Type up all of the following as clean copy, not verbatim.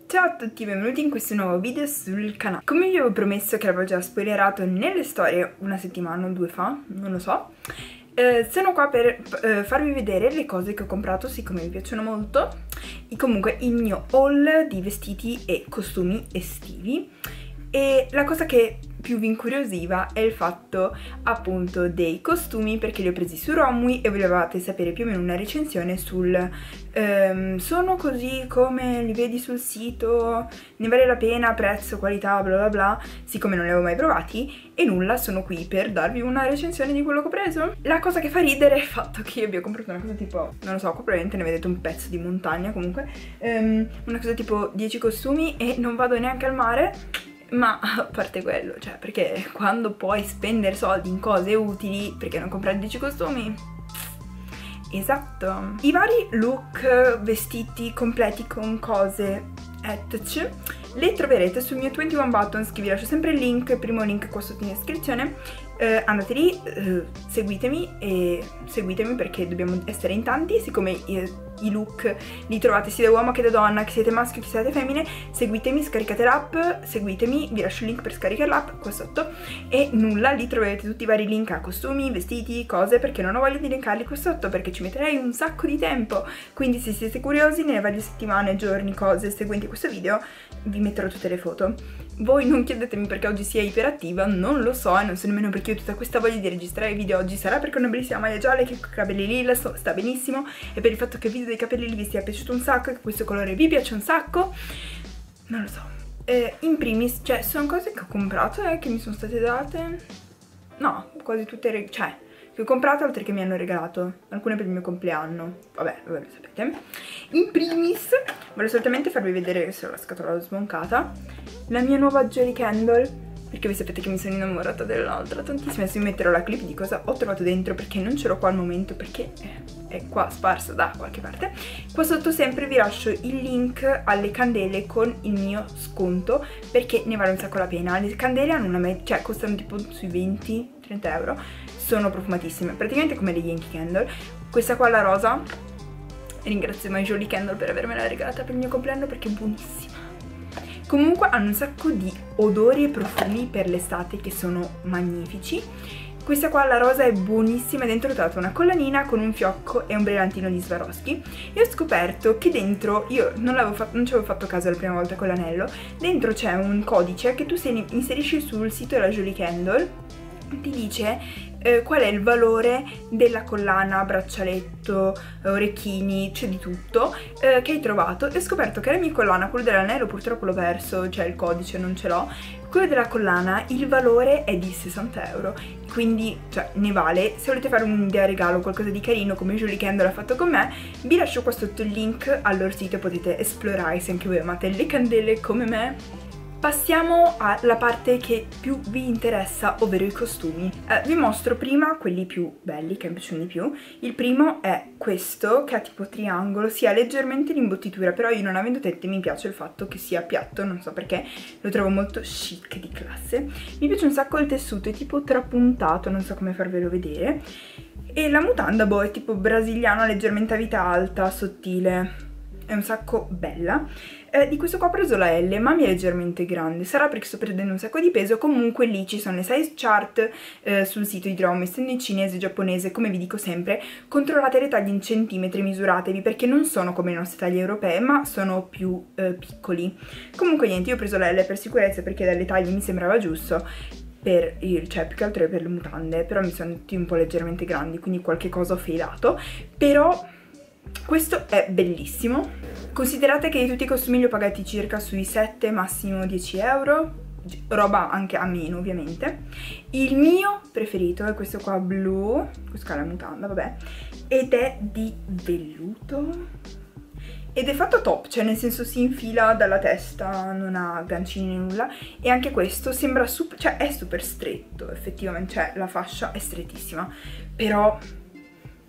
Ciao a tutti, benvenuti in questo nuovo video sul canale. Come vi avevo promesso, che l'avevo già spoilerato nelle storie una settimana o due fa, non lo so, sono qua per farvi vedere le cose che ho comprato, siccome mi piacciono molto, e comunque il mio haul di vestiti e costumi estivi. E la cosa che più vi incuriosiva è il fatto appunto dei costumi, perché li ho presi su Romwe e volevate sapere più o meno una recensione sul sono così come li vedi sul sito, ne vale la pena, prezzo, qualità, bla bla bla. Siccome non li avevo mai provati e nulla, sono qui per darvi una recensione di quello che ho preso. La cosa che fa ridere è il fatto che io abbia comprato una cosa tipo, non lo so, qua probabilmente ne vedete un pezzo di montagna, comunque una cosa tipo 10 costumi e non vado neanche al mare. Ma a parte quello, cioè, perché quando puoi spendere soldi in cose utili, perché non comprare 10 costumi? Esatto. I vari look, vestiti completi con cose etc. le troverete sul mio 21 Buttons, che vi lascio sempre il link, il primo link qua sotto in descrizione. Andate lì, seguitemi perché dobbiamo essere in tanti, siccome i look li trovate sia da uomo che da donna, che siete maschio che siete femmine. Seguitemi, scaricate l'app, seguitemi, vi lascio il link per scaricare l'app qua sotto. E nulla, lì troverete tutti i vari link a costumi, vestiti, cose, perché non ho voglia di linkarli qua sotto, perché ci metterei un sacco di tempo. Quindi se siete curiosi, nelle varie settimane, giorni, cose seguenti questo video, vi metterò tutte le foto. Voi non chiedetemi perché oggi sia iperattiva, non lo so, e non so nemmeno perché ho tutta questa voglia di registrare i video oggi. Sarà perché ho una bellissima maglia gialla, che con i capelli lilla sta benissimo, e per il fatto che il video dei capelli lilla vi sia piaciuto un sacco e che questo colore vi piace un sacco, non lo so. In primis, cioè, sono cose che ho comprato e che mi sono state date, no, quasi tutte, cioè, che ho comprato, altre che mi hanno regalato, alcune per il mio compleanno, vabbè, voi lo sapete. In primis, voglio solamente farvi vedere, se ho la scatola smoncata, la mia nuova Jolly Candle, perché voi sapete che mi sono innamorata dell'altra tantissimo. Adesso vi metterò la clip di cosa ho trovato dentro, perché non ce l'ho qua al momento, perché è qua sparsa da qualche parte. Qua sotto sempre vi lascio il link alle candele con il mio sconto, perché ne vale un sacco la pena. Le candele hanno una media, cioè costano tipo sui 20-30 euro, sono profumatissime, praticamente come le Yankee Candle. Questa qua, la rosa, ringrazio My Jolly Candle per avermela regalata per il mio compleanno, perché è buonissima. Comunque hanno un sacco di odori e profumi per l'estate che sono magnifici. Questa qua, la rosa, è buonissima, e dentro ho trovato una collanina con un fiocco e un brillantino di Swarovski. E ho scoperto che dentro, io non ci avevo fatto caso la prima volta con l'anello, dentro c'è un codice che tu se inserisci sul sito della Jolly Candle, ti dice qual è il valore della collana, braccialetto, orecchini, c'è di tutto, che hai trovato. E ho scoperto che la mia collana, quello dell'anello purtroppo l'ho perso, cioè il codice non ce l'ho, quello della collana il valore è di 60 euro, quindi cioè ne vale. Se volete fare un'idea regalo, qualcosa di carino come Jolly Candle ha fatto con me, vi lascio qua sotto il link al loro sito, potete esplorare se anche voi amate le candele come me. Passiamo alla parte che più vi interessa, ovvero i costumi. Vi mostro prima quelli più belli, che mi piacciono di più. Il primo è questo, che ha tipo triangolo, si ha leggermente l'imbottitura, però io, non avendo tette, mi piace il fatto che sia piatto, non so perché, lo trovo molto chic, di classe. Mi piace un sacco il tessuto, è tipo trapuntato, non so come farvelo vedere. E la mutanda, boh, è tipo brasiliana, leggermente a vita alta, sottile. È un sacco bella. Di questo qua ho preso la L, ma mi è leggermente grande. Sarà perché sto perdendo un sacco di peso. Comunque lì ci sono le size chart sul sito di Romwe, essendo in cinese, giapponese, come vi dico sempre, controllate le taglie in centimetri, misuratevi, perché non sono come le nostre taglie europee, ma sono più piccoli. Comunque niente, io ho preso la L per sicurezza, perché dalle taglie mi sembrava giusto, cioè più che altro per le mutande, però mi sono tutti un po' leggermente grandi, quindi qualche cosa ho failato. Però questo è bellissimo. Considerate che di tutti i costumi li ho pagati circa sui 7, massimo 10 euro, roba anche a meno ovviamente. Il mio preferito è questo qua blu, questa è la mutanda, vabbè, ed è di velluto. Ed è fatto top, cioè nel senso si infila dalla testa, non ha gancini né nulla. E anche questo sembra super, cioè è super stretto effettivamente, cioè la fascia è strettissima, però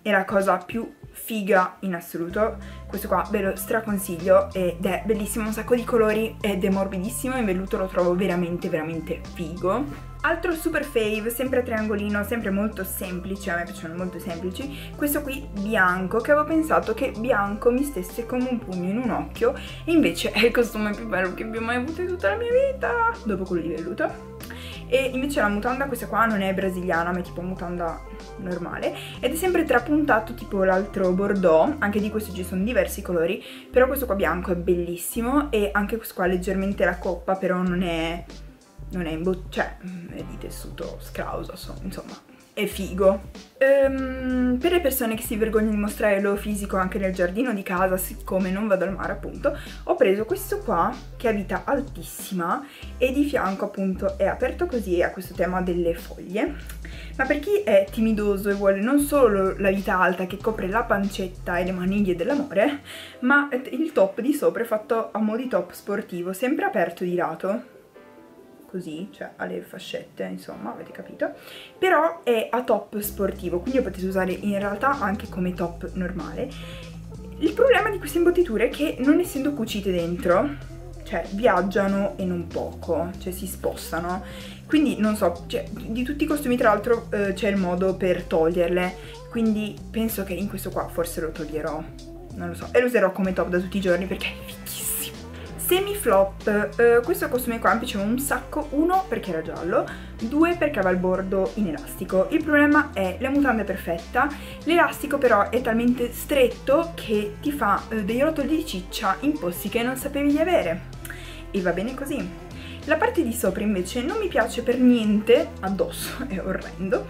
è la cosa più figa in assoluto. Questo qua ve lo straconsiglio ed è bellissimo, un sacco di colori ed è morbidissimo, in velluto lo trovo veramente veramente figo. Altro super fave, sempre a triangolino, sempre molto semplice, a me piacciono molto semplici, questo qui bianco, che avevo pensato che bianco mi stesse come un pugno in un occhio e invece è il costume più bello che abbia mai avuto in tutta la mia vita, dopo quello di velluto. E invece la mutanda, questa qua non è brasiliana, ma è tipo mutanda normale ed è sempre trapuntato tipo l'altro bordeaux, anche di questo ci sono diversi colori, però questo qua bianco è bellissimo e anche questo qua leggermente la coppa, però non è cioè è di tessuto scrauso, insomma è figo. Per le persone che si vergognano di mostrare il loro fisico anche nel giardino di casa, siccome non vado al mare appunto, ho preso questo qua che ha vita altissima e di fianco appunto è aperto così e ha questo tema delle foglie, ma per chi è timidoso e vuole non solo la vita alta che copre la pancetta e le maniglie dell'amore, ma il top di sopra è fatto a mo' di top sportivo, sempre aperto di lato così, cioè ha le fascette, insomma, avete capito, però è a top sportivo, quindi lo potete usare in realtà anche come top normale. Il problema di queste imbottiture è che non essendo cucite dentro, cioè viaggiano e non poco, cioè si spostano, quindi non so, cioè, di tutti i costumi tra l'altro c'è il modo per toglierle, quindi penso che in questo qua forse lo toglierò, non lo so, e lo userò come top da tutti i giorni perché è fighissimo. Semi flop, questo costume qua mi piaceva un sacco, 1 perché era giallo, 2 perché aveva il bordo in elastico. Il problema è la mutanda è perfetta, l'elastico però è talmente stretto che ti fa dei rotoli di ciccia in posti che non sapevi di avere e va bene così. La parte di sopra invece non mi piace per niente, addosso è orrendo,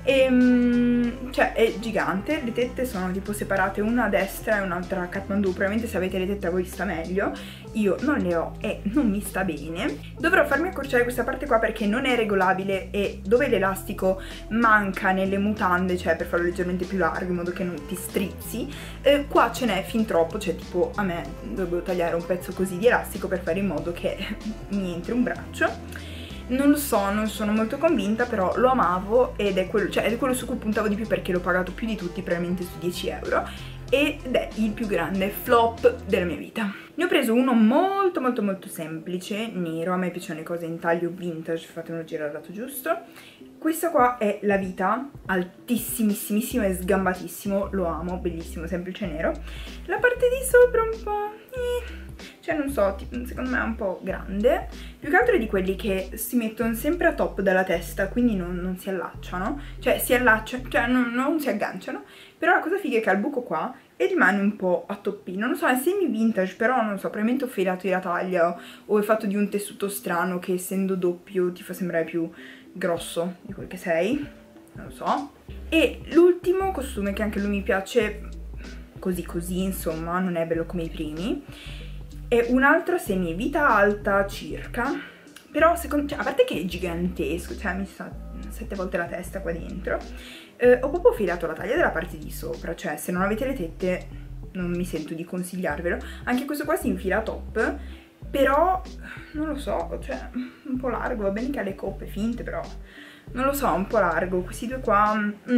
cioè è gigante, le tette sono tipo separate, una a destra e un'altra a Kathmandu, probabilmente se avete le tette a voi sta meglio, io non le ho e non mi sta bene. Dovrò farmi accorciare questa parte qua perché non è regolabile e dove l'elastico manca nelle mutande, cioè per farlo leggermente più largo in modo che non ti strizzi, qua ce n'è fin troppo, cioè tipo a me dovevo tagliare un pezzo così di elastico per fare in modo che mi entri un braccio. Non lo so, non sono molto convinta, però lo amavo ed è quello, cioè, è quello su cui puntavo di più perché l'ho pagato più di tutti, probabilmente su 10 euro, ed è il più grande flop della mia vita. Ne ho preso uno molto molto molto semplice, nero, a me piacciono le cose in taglio vintage, fatemelo girare al lato giusto. Questo qua è la vita, altissimissimissimo e sgambatissimo, lo amo, bellissimo, semplice nero. La parte di sopra un po'... cioè non so, secondo me è un po' grande, più che altro è di quelli che si mettono sempre a top dalla testa, quindi non si allacciano, cioè si allacciano, cioè non si agganciano, però la cosa figa è che ha il buco qua e rimane un po' a toppino, non so, è semi vintage, però non so, probabilmente ho filato la taglia o è fatto di un tessuto strano che essendo doppio ti fa sembrare più grosso di quel che sei, non lo so. E l'ultimo costume che anche lui mi piace così così, insomma, non è bello come i primi, è un altro semi vita alta circa, però secondo, cioè, a parte che è gigantesco, cioè mi sta 7 volte la testa qua dentro, ho proprio filato la taglia della parte di sopra, cioè se non avete le tette non mi sento di consigliarvelo. Anche questo qua si infila a top, però non lo so, cioè un po' largo, va bene che ha le coppe finte, però non lo so, un po' largo. Questi due qua,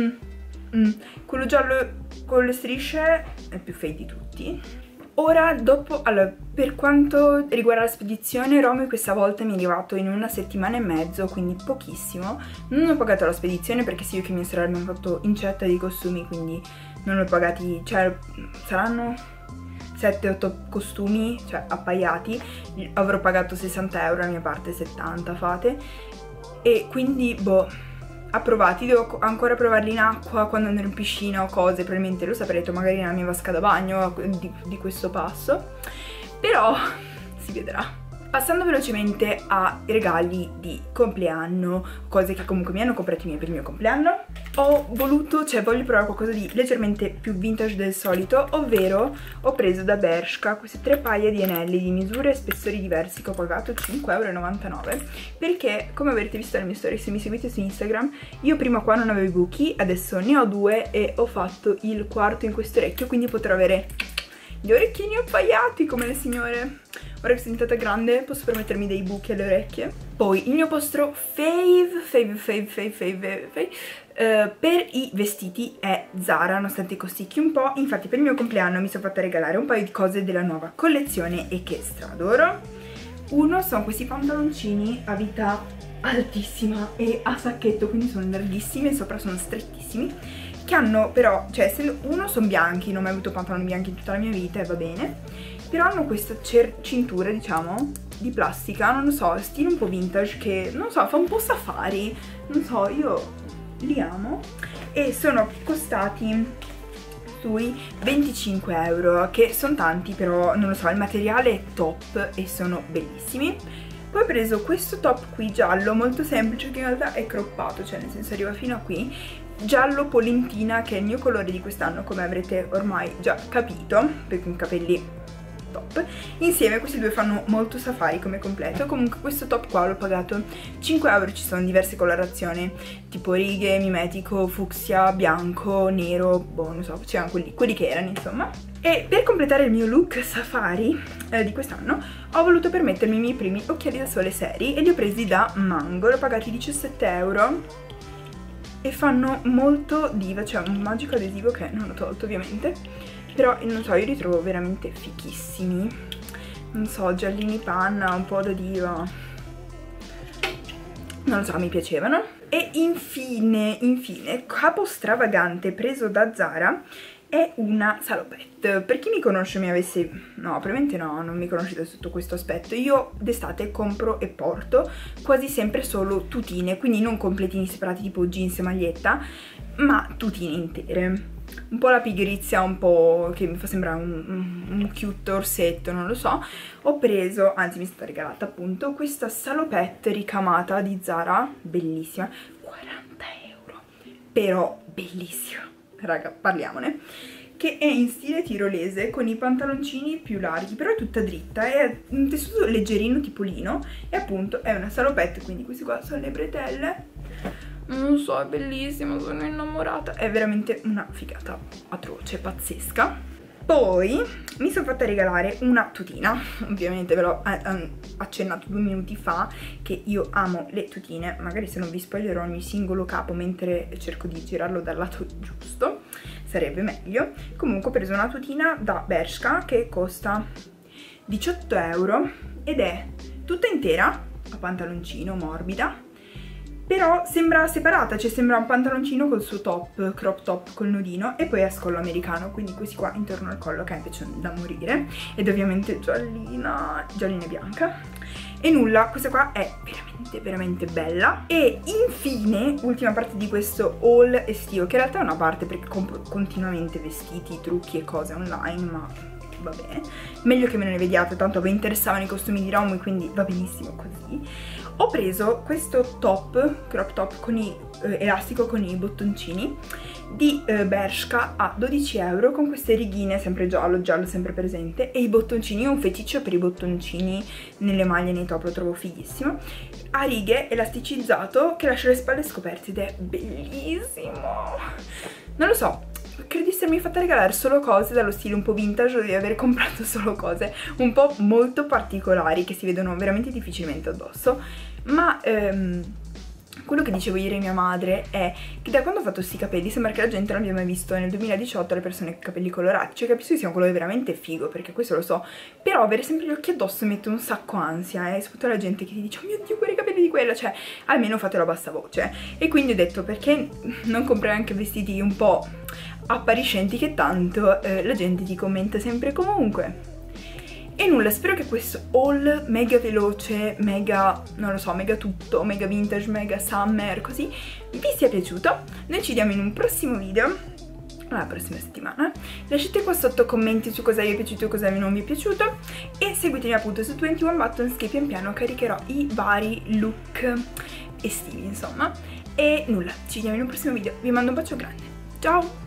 quello giallo con le strisce è il più fade di tutti. Ora, dopo, allora, per quanto riguarda la spedizione, Romy questa volta mi è arrivato in 1 settimana e mezzo, quindi pochissimo. Non ho pagato la spedizione perché sia io che mia sorella abbiamo fatto incetta di costumi, quindi non l'ho pagati, cioè saranno 7-8 costumi, cioè appaiati, avrò pagato 60 euro, la mia parte 70 fate, e quindi boh, approvati, devo ancora provarli in acqua quando andrò in piscina o cose, probabilmente lo saprete magari nella mia vasca da bagno di questo passo, però si vedrà. Passando velocemente ai regali di compleanno, cose che comunque mi hanno comprato i miei per il mio compleanno, ho voluto, cioè voglio provare qualcosa di leggermente più vintage del solito, ovvero ho preso da Bershka queste 3 paia di anelli di misure e spessori diversi che ho pagato 5,99 euro, perché come avrete visto nelle mie storie, se mi seguite su Instagram, io prima qua non avevo i buchi, adesso ne ho 2 e ho fatto il quarto in questo orecchio, quindi potrò avere gli orecchini appaiati come le signore. Ora che sono diventata grande posso permettermi dei buchi alle orecchie. Poi il mio posto fave per i vestiti è Zara, nonostante costicchi un po'. Infatti per il mio compleanno mi sono fatta regalare un paio di cose della nuova collezione e che stradoro. Uno sono questi pantaloncini a vita altissima e a sacchetto, quindi sono larghissimi e sopra sono strettissimi, che hanno però, cioè essendo uno sono bianchi, non ho mai avuto pantaloni bianchi in tutta la mia vita e va bene, però hanno questa cintura, diciamo, di plastica, non lo so, stile un po' vintage che, non so, fa un po' safari, non so, io li amo, e sono costati sui 25 euro, che sono tanti, però non lo so, il materiale è top e sono bellissimi. Poi ho preso questo top qui giallo, molto semplice, che in realtà è croppato, cioè nel senso arriva fino a qui, giallo polentina, che è il mio colore di quest'anno, come avrete ormai già capito, perché con capelli top. Insieme questi due fanno molto safari come completo. Comunque questo top qua l'ho pagato 5 euro, ci sono diverse colorazioni, tipo righe, mimetico, fucsia, bianco, nero, boh, non so, c'erano quelli che erano, insomma. E per completare il mio look safari di quest'anno ho voluto permettermi i miei primi occhiali da sole seri e li ho presi da Mango, l'ho pagati 17 euro e fanno molto diva, cioè un magico adesivo che non ho tolto ovviamente, però non so, io li trovo veramente fichissimi, non so, giallini panna, un po' da diva, non lo so, mi piacevano. E infine, capo stravagante preso da Zara è una salopette. Per chi mi conosce mi avesse... no, probabilmente no, non mi conoscete sotto questo aspetto. Io d'estate compro e porto quasi sempre solo tutine, quindi non completini separati tipo jeans e maglietta, ma tutine intere. Un po' la pigrizia, un po' che mi fa sembrare un cute orsetto, non lo so. Ho preso, anzi mi è stata regalata appunto, questa salopette ricamata di Zara, bellissima, 40 euro, però bellissima. Raga, parliamone, che è in stile tirolese con i pantaloncini più larghi, però è tutta dritta, è un tessuto leggerino tipo lino e appunto è una salopette, quindi queste qua sono le bretelle. Non so, è bellissimo, sono innamorata, è veramente una figata atroce, pazzesca. Poi mi sono fatta regalare una tutina, ovviamente ve l'ho accennato 2 minuti fa che io amo le tutine, magari se non vi spoilerò ogni singolo capo mentre cerco di girarlo dal lato giusto sarebbe meglio. Comunque ho preso una tutina da Bershka che costa 18 euro ed è tutta intera, a pantaloncino, morbida, però sembra separata, cioè sembra un pantaloncino col suo top, crop top col nodino e poi a scollo americano, quindi questi qua intorno al collo che mi piacciono da morire, ed ovviamente giallina e bianca. E nulla, questa qua è veramente bella. E infine, ultima parte di questo haul estivo, che in realtà è una parte perché compro continuamente vestiti, trucchi e cose online, ma vabbè, meglio che me ne vediate, tanto vi interessavano i costumi di Romy, quindi va benissimo così. Ho preso questo top, crop top con elastico con i bottoncini di Bershka a 12 euro, con queste righine, sempre giallo sempre presente, e i bottoncini. Io ho un feticcio per i bottoncini nelle maglie, nei top, lo trovo fighissimo, a righe, elasticizzato, che lascia le spalle scoperte ed è bellissimo. Non lo so, credo di essermi fatta regalare solo cose dallo stile un po' vintage o di aver comprato solo cose un po' molto particolari che si vedono veramente difficilmente addosso, ma quello che dicevo ieri a mia madre è che da quando ho fatto questi capelli sembra che la gente non abbia mai visto nel 2018 le persone con i capelli colorati, cioè capisco che sia un colore veramente figo, perché questo lo so, però avere sempre gli occhi addosso mette un sacco ansia, e soprattutto la gente che ti dice oh mio Dio, quei capelli di quella, cioè almeno fatelo a bassa voce. E quindi ho detto perché non comprare anche vestiti un po' appariscenti che tanto la gente ti commenta sempre comunque. E nulla, spero che questo haul mega veloce, mega, non lo so, mega tutto, mega vintage, mega summer, così, vi sia piaciuto. Noi ci vediamo in un prossimo video, la prossima settimana. Lasciate qua sotto commenti su cosa vi è piaciuto e cosa non vi è piaciuto, e seguitemi appunto su 21 Buttons, che pian piano caricherò i vari look estivi, insomma. E nulla, ci vediamo in un prossimo video, vi mando un bacio grande, ciao!